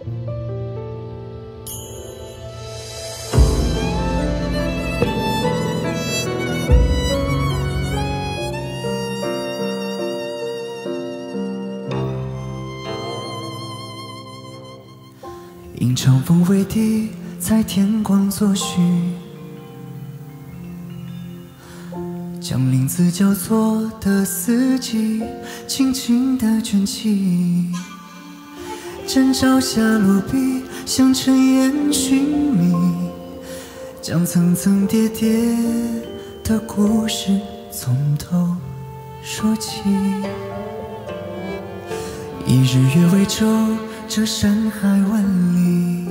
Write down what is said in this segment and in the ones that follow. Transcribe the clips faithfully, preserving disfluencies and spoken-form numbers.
迎长风为笛，在天光作序，将林子交错的四季轻轻地卷起，枕朝下落笔，像尘烟寻觅，将层层叠叠的故事从头说起。一日月为舟，这山海万里，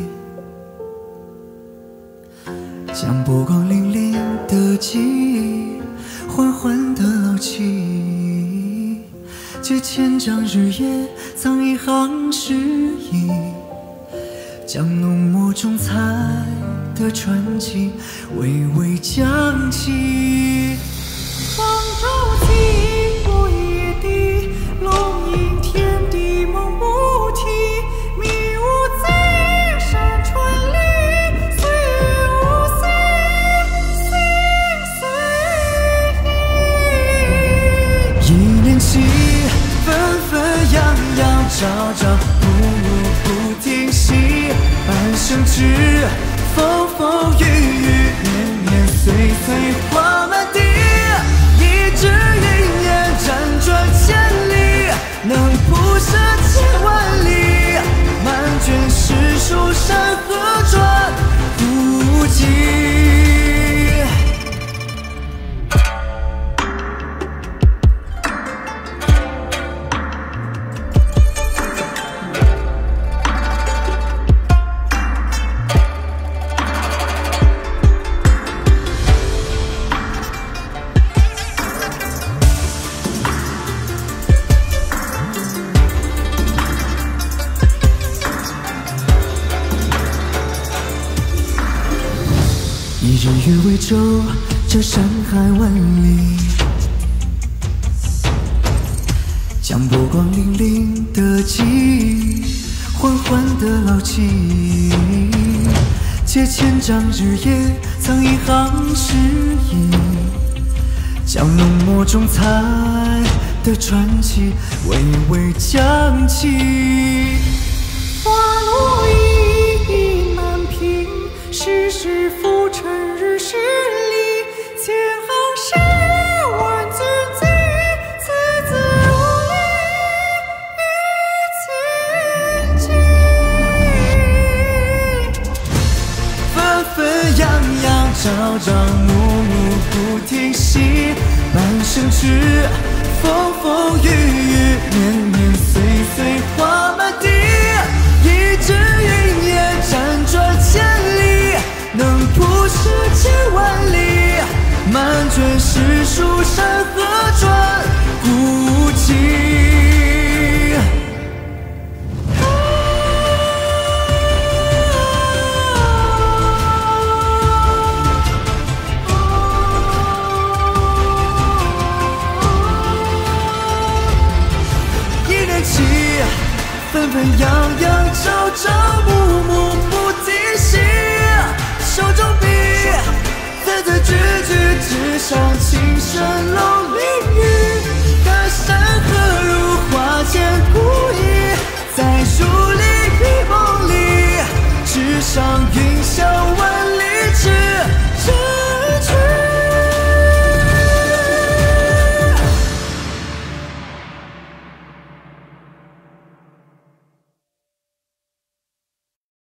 将波光粼粼的记忆缓缓地捞起，借千丈日夜藏一行诗意，将浓墨重彩的传奇娓娓讲起。 方舟起，过野地，龙吟天地梦不停，迷雾在山川里，岁月无息，岁岁一念起，纷纷扬扬，朝朝暮暮不停息，半生枝，风风雨雨，年年岁岁花满地，一支云烟辗转千里，能不舍千万里，漫卷诗书山河转不尽。一日月为舟，这山海万里，将波光粼粼的记忆缓缓地捞起，借千丈日夜藏一行诗意，将浓墨重彩的传奇娓娓讲起。 花落一一难平，世事浮沉日势里，千行诗万句记，字字如历千金。 纷纷扬扬，朝朝暮暮不停息，半生枝，风风雨雨，年年岁岁花满地，一支云烟辗转千里，能不舍千万里，漫卷诗书山河转不尽。纷纷扬扬，朝朝暮暮不停息，手中笔，字字句句，纸上情深楼淋雨，看山河